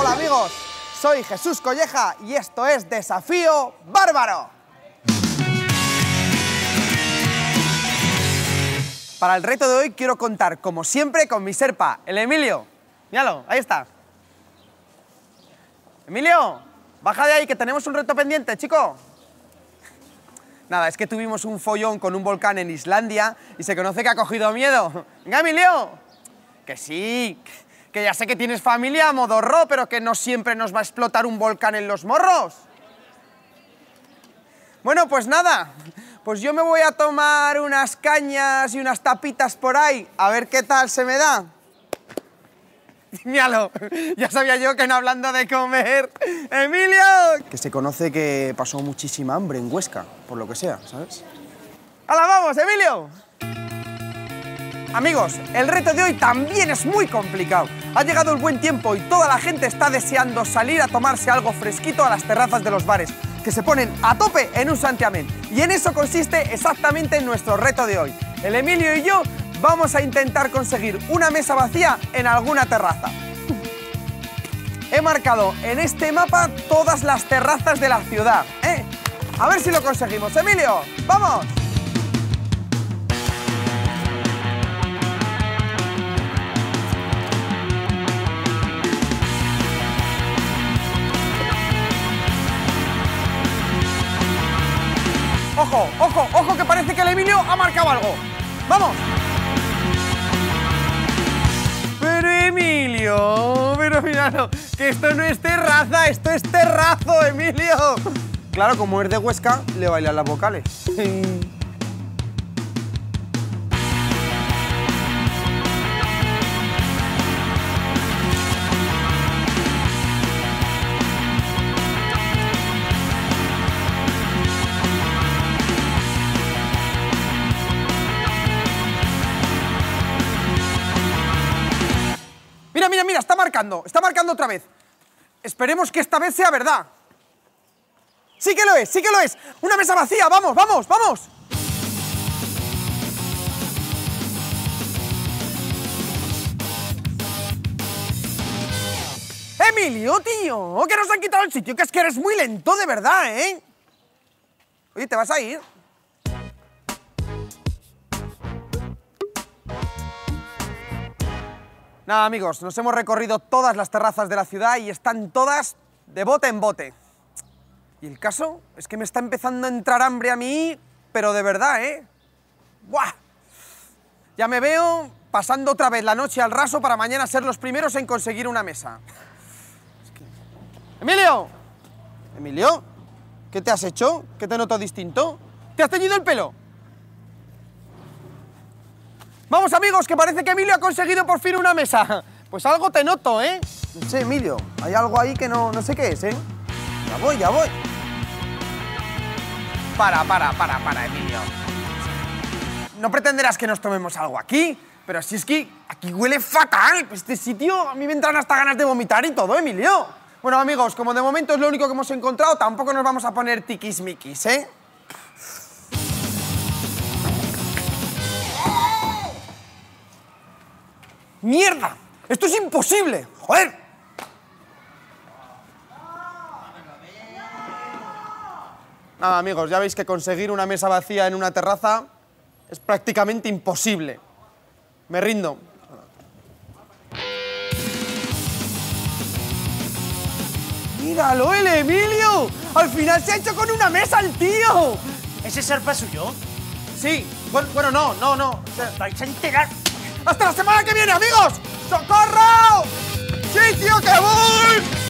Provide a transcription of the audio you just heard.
Hola amigos, soy Jesús Colleja y esto es Desafío Bárbaro. Para el reto de hoy quiero contar, como siempre, con mi serpa, el Emilio. Míralo, ahí está. Emilio, baja de ahí que tenemos un reto pendiente, chico. Nada, es que tuvimos un follón con un volcán en Islandia y se conoce que ha cogido miedo. Venga, Emilio. Que sí, que ya sé que tienes familia, modorro, pero que no siempre nos va a explotar un volcán en los morros. Bueno, pues nada, pues yo me voy a tomar unas cañas y unas tapitas por ahí, a ver qué tal se me da. Míralo, ya sabía yo que no hablando de comer. ¡Emilio! Que se conoce que pasó muchísima hambre en Huesca, por lo que sea, ¿sabes? ¡Hala, vamos, Emilio! Amigos, el reto de hoy también es muy complicado. Ha llegado el buen tiempo y toda la gente está deseando salir a tomarse algo fresquito a las terrazas de los bares, que se ponen a tope en un santiamén. Y en eso consiste exactamente nuestro reto de hoy. El Emilio y yo vamos a intentar conseguir una mesa vacía en alguna terraza. He marcado en este mapa todas las terrazas de la ciudad, ¿eh? A ver si lo conseguimos. Emilio, ¡vamos! ¡Ojo, ojo, ojo, que parece que el Emilio ha marcado algo! ¡Vamos! Pero Emilio, pero míralo, que esto no es terraza, esto es terrazo, Emilio. Claro, como es de Huesca, le bailan las vocales. Mira, mira, está marcando otra vez. Esperemos que esta vez sea verdad. Sí que lo es, sí que lo es. Una mesa vacía, vamos, vamos, vamos. Emilio, tío, que nos han quitado el sitio, que es que eres muy lento, de verdad, ¿eh? Oye, ¿te vas a ir? Nada, amigos, nos hemos recorrido todas las terrazas de la ciudad y están todas de bote en bote. Y el caso es que me está empezando a entrar hambre a mí, pero de verdad, ¿eh? ¡Buah! Ya me veo pasando otra vez la noche al raso para mañana ser los primeros en conseguir una mesa. ¡Emilio! ¿Emilio? ¿Qué te has hecho? ¿Qué te noto distinto? ¿Te has teñido el pelo? Vamos, amigos, que parece que Emilio ha conseguido por fin una mesa. Pues algo te noto, ¿eh? No sé, Emilio, hay algo ahí que no sé qué es, ¿eh? Ya voy, ya voy. Para, Emilio. No pretenderás que nos tomemos algo aquí, pero si es que aquí huele fatal. Este sitio, a mí me entran hasta ganas de vomitar y todo, Emilio. Bueno, amigos, como de momento es lo único que hemos encontrado, tampoco nos vamos a poner tiquismiquis, ¿eh? ¡Mierda! ¡Esto es imposible! ¡Joder! Nada, amigos, ya veis que conseguir una mesa vacía en una terraza es prácticamente imposible. Me rindo. ¡Míralo, el Emilio! ¡Al final se ha hecho con una mesa el tío! ¿Ese serpa es suyo? Sí. Bueno, no. Vais a enterar. ¡Hasta la semana que viene, amigos! ¡Socorro! ¡Sí, tío, que voy!